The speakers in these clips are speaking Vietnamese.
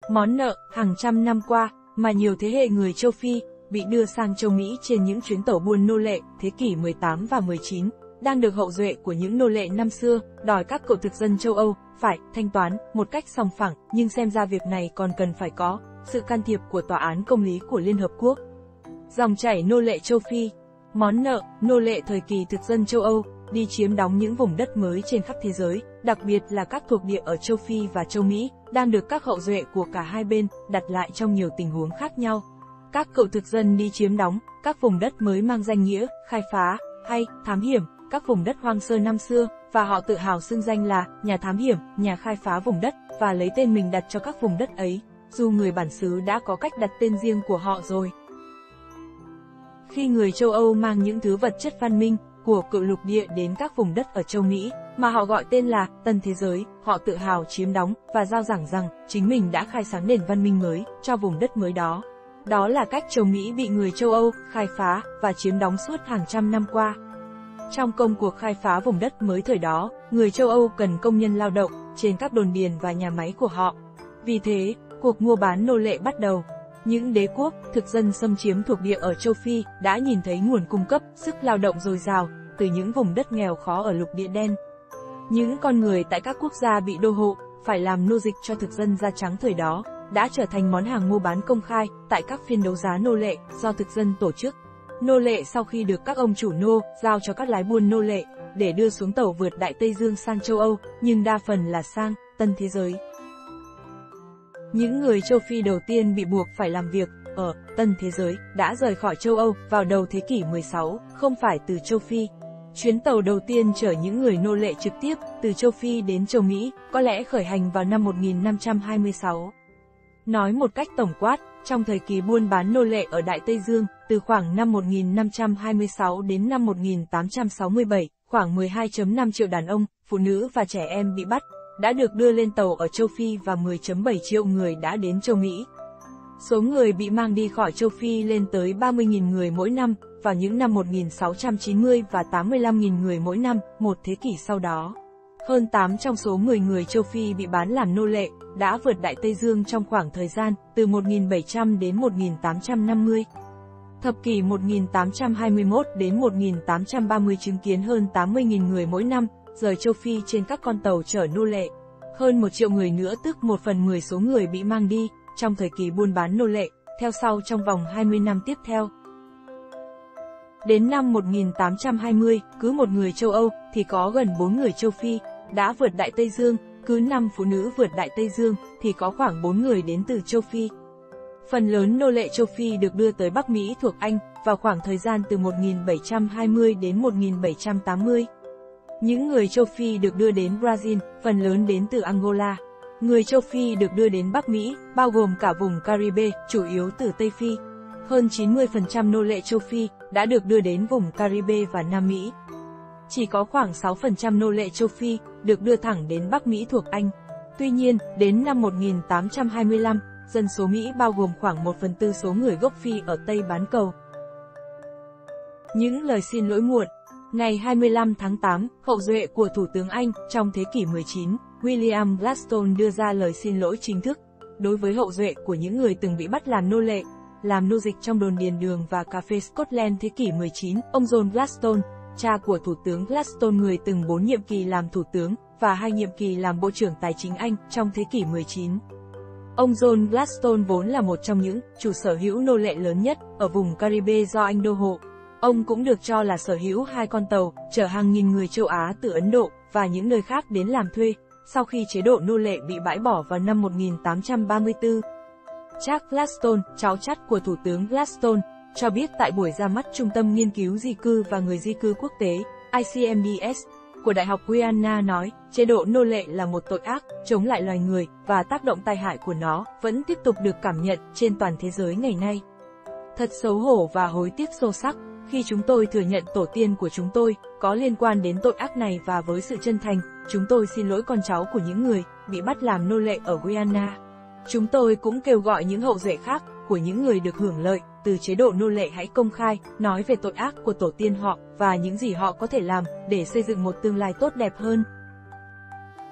Món nợ hàng trăm năm qua mà nhiều thế hệ người châu Phi bị đưa sang châu Mỹ trên những chuyến tàu buôn nô lệ thế kỷ 18 và 19, đang được hậu duệ của những nô lệ năm xưa đòi các cựu thực dân châu Âu phải thanh toán một cách sòng phẳng, nhưng xem ra việc này còn cần phải có sự can thiệp của Tòa án Công lý của Liên Hợp Quốc. Dòng chảy nô lệ châu Phi. Món nợ nô lệ thời kỳ thực dân châu Âu đi chiếm đóng những vùng đất mới trên khắp thế giới, đặc biệt là các thuộc địa ở châu Phi và châu Mỹ, đang được các hậu duệ của cả hai bên đặt lại trong nhiều tình huống khác nhau. Các cựu thực dân đi chiếm đóng các vùng đất mới mang danh nghĩa khai phá hay thám hiểm các vùng đất hoang sơ năm xưa, và họ tự hào xưng danh là nhà thám hiểm, nhà khai phá vùng đất, và lấy tên mình đặt cho các vùng đất ấy, dù người bản xứ đã có cách đặt tên riêng của họ rồi. Khi người châu Âu mang những thứ vật chất văn minh của cựu lục địa đến các vùng đất ở châu Mỹ, mà họ gọi tên là Tân Thế Giới, họ tự hào chiếm đóng và rao giảng rằng chính mình đã khai sáng nền văn minh mới cho vùng đất mới đó. Đó là cách châu Mỹ bị người châu Âu khai phá và chiếm đóng suốt hàng trăm năm qua. Trong công cuộc khai phá vùng đất mới thời đó, người châu Âu cần công nhân lao động trên các đồn điền và nhà máy của họ. Vì thế, cuộc mua bán nô lệ bắt đầu. Những đế quốc, thực dân xâm chiếm thuộc địa ở châu Phi đã nhìn thấy nguồn cung cấp sức lao động dồi dào từ những vùng đất nghèo khó ở lục địa đen. Những con người tại các quốc gia bị đô hộ phải làm nô dịch cho thực dân da trắng thời đó đã trở thành món hàng mua bán công khai tại các phiên đấu giá nô lệ do thực dân tổ chức. Nô lệ sau khi được các ông chủ nô giao cho các lái buôn nô lệ để đưa xuống tàu vượt Đại Tây Dương sang châu Âu, nhưng đa phần là sang Tân Thế Giới. Những người châu Phi đầu tiên bị buộc phải làm việc ở Tân Thế Giới đã rời khỏi châu Âu vào đầu thế kỷ 16, không phải từ châu Phi. Chuyến tàu đầu tiên chở những người nô lệ trực tiếp từ châu Phi đến châu Mỹ có lẽ khởi hành vào năm 1526. Nói một cách tổng quát, trong thời kỳ buôn bán nô lệ ở Đại Tây Dương, từ khoảng năm 1526 đến năm 1867, khoảng 12,5 triệu đàn ông, phụ nữ và trẻ em bị bắt, đã được đưa lên tàu ở châu Phi và 10,7 triệu người đã đến châu Mỹ. Số người bị mang đi khỏi châu Phi lên tới 30.000 người mỗi năm, vào những năm 1690 và 85.000 người mỗi năm, một thế kỷ sau đó. Hơn 8 trong số 10 người châu Phi bị bán làm nô lệ đã vượt Đại Tây Dương trong khoảng thời gian từ 1700 đến 1850. Thập kỷ 1821 đến 1830 chứng kiến hơn 80.000 người mỗi năm rời châu Phi trên các con tàu chở nô lệ. Hơn 1 triệu người nữa, tức 1/10 số người bị mang đi trong thời kỳ buôn bán nô lệ, theo sau trong vòng 20 năm tiếp theo. Đến năm 1820, cứ một người châu Âu thì có gần 4 người châu Phi đã vượt Đại Tây Dương, cứ 5 phụ nữ vượt Đại Tây Dương thì có khoảng 4 người đến từ châu Phi. Phần lớn nô lệ châu Phi được đưa tới Bắc Mỹ thuộc Anh vào khoảng thời gian từ 1720 đến 1780. Những người châu Phi được đưa đến Brazil, phần lớn đến từ Angola. Người châu Phi được đưa đến Bắc Mỹ, bao gồm cả vùng Caribe, chủ yếu từ Tây Phi. Hơn 90% nô lệ châu Phi đã được đưa đến vùng Caribe và Nam Mỹ. Chỉ có khoảng 6% nô lệ châu Phi được đưa thẳng đến Bắc Mỹ thuộc Anh. Tuy nhiên, đến năm 1825, dân số Mỹ bao gồm khoảng 1/4 số người gốc Phi ở Tây bán cầu. Những lời xin lỗi muộn. Ngày 25 tháng 8, hậu duệ của Thủ tướng Anh trong thế kỷ 19, William Gladstone đưa ra lời xin lỗi chính thức đối với hậu duệ của những người từng bị bắt làm nô lệ, làm nô dịch trong đồn điền đường và cà phê Scotland thế kỷ 19. Ông John Gladstone, cha của Thủ tướng Gladstone, người từng 4 nhiệm kỳ làm Thủ tướng và 2 nhiệm kỳ làm Bộ trưởng Tài chính Anh trong thế kỷ 19. Ông John Gladstone vốn là một trong những chủ sở hữu nô lệ lớn nhất ở vùng Caribe do Anh đô hộ. Ông cũng được cho là sở hữu 2 con tàu chở hàng nghìn người châu Á từ Ấn Độ và những nơi khác đến làm thuê, sau khi chế độ nô lệ bị bãi bỏ vào năm 1834. Jack Gladstone, cháu chắt của Thủ tướng Gladstone, cho biết tại buổi ra mắt Trung tâm Nghiên cứu Di cư và Người di cư quốc tế, ICMDS, của Đại học Guyana nói, chế độ nô lệ là một tội ác, chống lại loài người, và tác động tai hại của nó vẫn tiếp tục được cảm nhận trên toàn thế giới ngày nay. Thật xấu hổ và hối tiếc sâu sắc khi chúng tôi thừa nhận tổ tiên của chúng tôi có liên quan đến tội ác này, và với sự chân thành, chúng tôi xin lỗi con cháu của những người bị bắt làm nô lệ ở Guyana. Chúng tôi cũng kêu gọi những hậu duệ khác của những người được hưởng lợi từ chế độ nô lệ hãy công khai nói về tội ác của tổ tiên họ và những gì họ có thể làm để xây dựng một tương lai tốt đẹp hơn.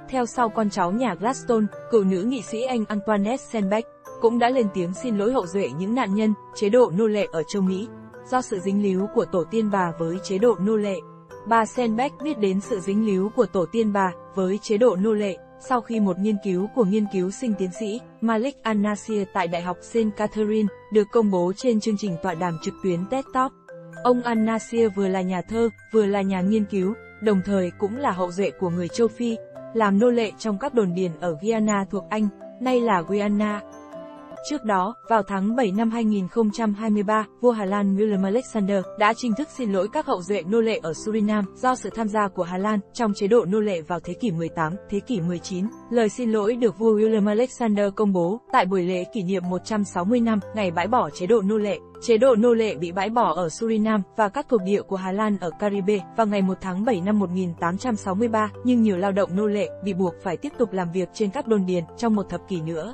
Theo sau con cháu nhà Gladstone, cựu nữ nghị sĩ Anh Antoinette Steinbeck cũng đã lên tiếng xin lỗi hậu duệ những nạn nhân chế độ nô lệ ở châu Mỹ do sự dính líu của tổ tiên bà với chế độ nô lệ. Bà Steinbeck biết đến sự dính líu của tổ tiên bà với chế độ nô lệ sau khi một nghiên cứu của nghiên cứu sinh tiến sĩ Malik Al-Nasir tại Đại học St. Catherine được công bố trên chương trình tọa đàm trực tuyến TED Talk. Ông Al-Nasir vừa là nhà thơ, vừa là nhà nghiên cứu, đồng thời cũng là hậu duệ của người châu Phi, làm nô lệ trong các đồn điền ở Guyana thuộc Anh, nay là Guyana. Trước đó, vào tháng 7 năm 2023, vua Hà Lan Willem Alexander đã chính thức xin lỗi các hậu duệ nô lệ ở Suriname do sự tham gia của Hà Lan trong chế độ nô lệ vào thế kỷ 18, thế kỷ 19. Lời xin lỗi được vua Willem Alexander công bố tại buổi lễ kỷ niệm 160 năm ngày bãi bỏ chế độ nô lệ. Chế độ nô lệ bị bãi bỏ ở Suriname và các thuộc địa của Hà Lan ở Caribe vào ngày 1 tháng 7 năm 1863, nhưng nhiều lao động nô lệ bị buộc phải tiếp tục làm việc trên các đồn điền trong một thập kỷ nữa.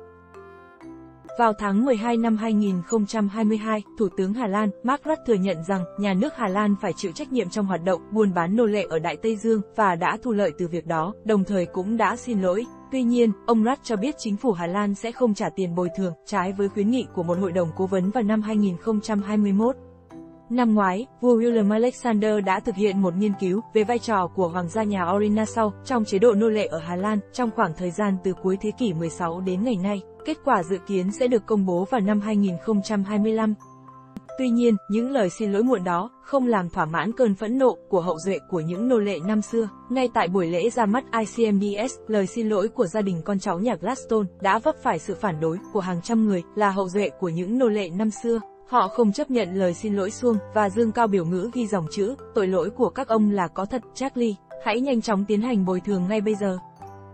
Vào tháng 12 năm 2022, Thủ tướng Hà Lan, Mark Rutte thừa nhận rằng nhà nước Hà Lan phải chịu trách nhiệm trong hoạt động buôn bán nô lệ ở Đại Tây Dương và đã thu lợi từ việc đó, đồng thời cũng đã xin lỗi. Tuy nhiên, ông Rutte cho biết chính phủ Hà Lan sẽ không trả tiền bồi thường, trái với khuyến nghị của một hội đồng cố vấn vào năm 2021. Năm ngoái, vua Willem Alexander đã thực hiện một nghiên cứu về vai trò của Hoàng gia nhà Orin-Nassau trong chế độ nô lệ ở Hà Lan trong khoảng thời gian từ cuối thế kỷ 16 đến ngày nay. Kết quả dự kiến sẽ được công bố vào năm 2025. Tuy nhiên, những lời xin lỗi muộn đó không làm thỏa mãn cơn phẫn nộ của hậu duệ của những nô lệ năm xưa. Ngay tại buổi lễ ra mắt ICMDS, lời xin lỗi của gia đình con cháu nhà Gladstone đã vấp phải sự phản đối của hàng trăm người là hậu duệ của những nô lệ năm xưa. Họ không chấp nhận lời xin lỗi suông và dương cao biểu ngữ ghi dòng chữ, tội lỗi của các ông là có thật, Charlie, hãy nhanh chóng tiến hành bồi thường ngay bây giờ.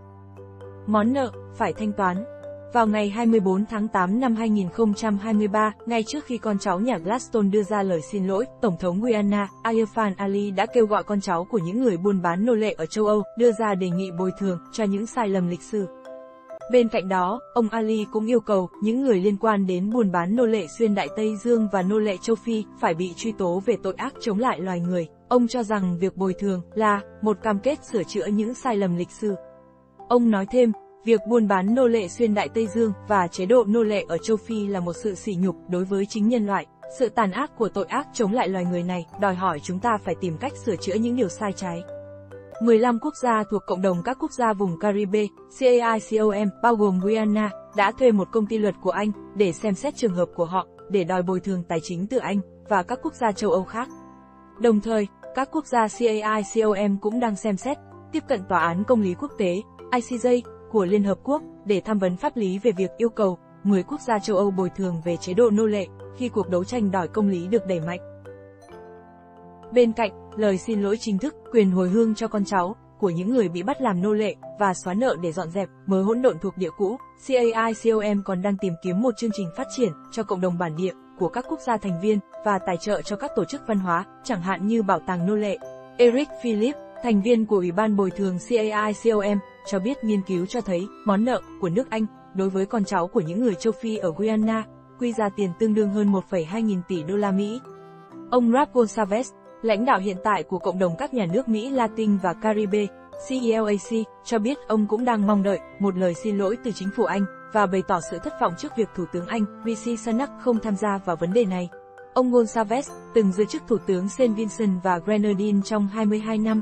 Món nợ, phải thanh toán. Vào ngày 24 tháng 8 năm 2023, ngay trước khi con cháu nhà Gladstone đưa ra lời xin lỗi, Tổng thống Guyana, Irfan Ali đã kêu gọi con cháu của những người buôn bán nô lệ ở châu Âu đưa ra đề nghị bồi thường cho những sai lầm lịch sử. Bên cạnh đó, ông Ali cũng yêu cầu những người liên quan đến buôn bán nô lệ xuyên Đại Tây Dương và nô lệ châu Phi phải bị truy tố về tội ác chống lại loài người. Ông cho rằng việc bồi thường là một cam kết sửa chữa những sai lầm lịch sử. Ông nói thêm, việc buôn bán nô lệ xuyên Đại Tây Dương và chế độ nô lệ ở châu Phi là một sự sỉ nhục đối với chính nhân loại. Sự tàn ác của tội ác chống lại loài người này đòi hỏi chúng ta phải tìm cách sửa chữa những điều sai trái. 15 quốc gia thuộc cộng đồng các quốc gia vùng Caribe, CAICOM, bao gồm Guyana, đã thuê một công ty luật của Anh để xem xét trường hợp của họ, để đòi bồi thường tài chính từ Anh và các quốc gia châu Âu khác. Đồng thời, các quốc gia CAICOM cũng đang xem xét, tiếp cận Tòa án Công lý Quốc tế, ICJ, của Liên Hợp Quốc, để tham vấn pháp lý về việc yêu cầu 10 quốc gia châu Âu bồi thường về chế độ nô lệ, khi cuộc đấu tranh đòi công lý được đẩy mạnh. Bên cạnh lời xin lỗi chính thức, quyền hồi hương cho con cháu của những người bị bắt làm nô lệ và xóa nợ để dọn dẹp mớ hỗn độn thuộc địa cũ, CAICOM còn đang tìm kiếm một chương trình phát triển cho cộng đồng bản địa của các quốc gia thành viên và tài trợ cho các tổ chức văn hóa, chẳng hạn như bảo tàng nô lệ. Eric Philip, thành viên của Ủy ban bồi thường CAICOM, cho biết nghiên cứu cho thấy món nợ của nước Anh đối với con cháu của những người châu Phi ở Guyana quy ra tiền tương đương hơn 1,2 nghìn tỷ đô la Mỹ. Ông Ralph Gonsalves, lãnh đạo hiện tại của cộng đồng các nhà nước Mỹ Latin và Caribe, CELAC, cho biết ông cũng đang mong đợi một lời xin lỗi từ chính phủ Anh và bày tỏ sự thất vọng trước việc Thủ tướng Anh, Rishi Sunak không tham gia vào vấn đề này. Ông Gonsalves từng giữ chức Thủ tướng Saint Vincent và Grenadines trong 22 năm.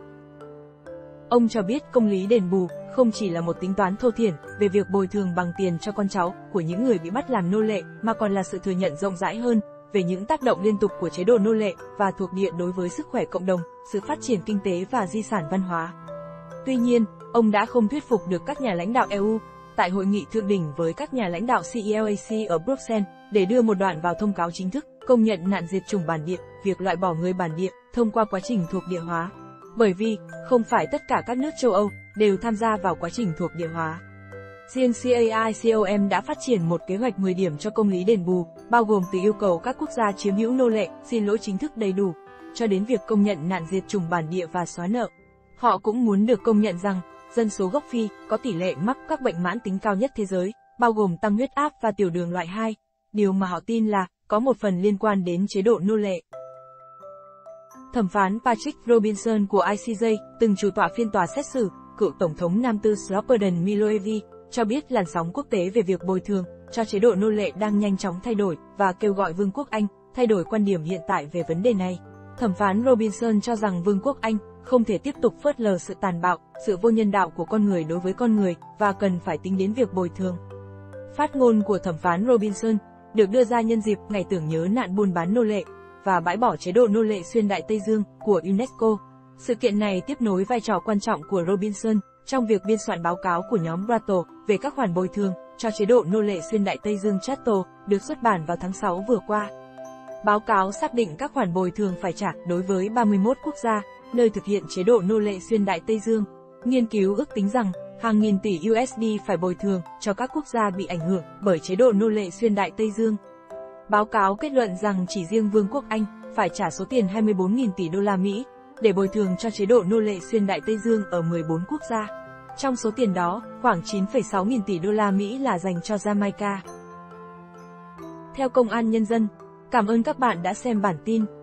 Ông cho biết công lý đền bù không chỉ là một tính toán thô thiển về việc bồi thường bằng tiền cho con cháu của những người bị bắt làm nô lệ, mà còn là sự thừa nhận rộng rãi hơn về những tác động liên tục của chế độ nô lệ và thuộc địa đối với sức khỏe cộng đồng, sự phát triển kinh tế và di sản văn hóa. Tuy nhiên, ông đã không thuyết phục được các nhà lãnh đạo EU tại hội nghị thượng đỉnh với các nhà lãnh đạo CELAC ở Bruxelles để đưa một đoạn vào thông cáo chính thức công nhận nạn diệt chủng bản địa, việc loại bỏ người bản địa thông qua quá trình thuộc địa hóa. Bởi vì, không phải tất cả các nước châu Âu đều tham gia vào quá trình thuộc địa hóa. Riêng CAICOM đã phát triển một kế hoạch 10 điểm cho công lý đền bù, bao gồm từ yêu cầu các quốc gia chiếm hữu nô lệ xin lỗi chính thức đầy đủ, cho đến việc công nhận nạn diệt chủng bản địa và xóa nợ. Họ cũng muốn được công nhận rằng, dân số gốc Phi có tỷ lệ mắc các bệnh mãn tính cao nhất thế giới, bao gồm tăng huyết áp và tiểu đường loại 2, điều mà họ tin là có một phần liên quan đến chế độ nô lệ. Thẩm phán Patrick Robinson của ICJ, từng chủ tọa phiên tòa xét xử cựu Tổng thống Nam Tư Slobodan Milosevic, cho biết làn sóng quốc tế về việc bồi thường cho chế độ nô lệ đang nhanh chóng thay đổi và kêu gọi Vương quốc Anh thay đổi quan điểm hiện tại về vấn đề này. Thẩm phán Robinson cho rằng Vương quốc Anh không thể tiếp tục phớt lờ sự tàn bạo, sự vô nhân đạo của con người đối với con người và cần phải tính đến việc bồi thường. Phát ngôn của thẩm phán Robinson được đưa ra nhân dịp ngày tưởng nhớ nạn buôn bán nô lệ và bãi bỏ chế độ nô lệ xuyên Đại Tây Dương của UNESCO. Sự kiện này tiếp nối vai trò quan trọng của Robinson trong việc biên soạn báo cáo của nhóm Brattle về các khoản bồi thường cho chế độ nô lệ xuyên Đại Tây Dương Chattel, được xuất bản vào tháng 6 vừa qua. Báo cáo xác định các khoản bồi thường phải trả đối với 31 quốc gia, nơi thực hiện chế độ nô lệ xuyên Đại Tây Dương. Nghiên cứu ước tính rằng, hàng nghìn tỷ USD phải bồi thường cho các quốc gia bị ảnh hưởng bởi chế độ nô lệ xuyên Đại Tây Dương. Báo cáo kết luận rằng chỉ riêng Vương quốc Anh phải trả số tiền 24.000 tỷ đô la Mỹ để bồi thường cho chế độ nô lệ xuyên Đại Tây Dương ở 14 quốc gia. Trong số tiền đó, khoảng 9,6 nghìn tỷ đô la Mỹ là dành cho Jamaica. Theo Công an Nhân dân, cảm ơn các bạn đã xem bản tin.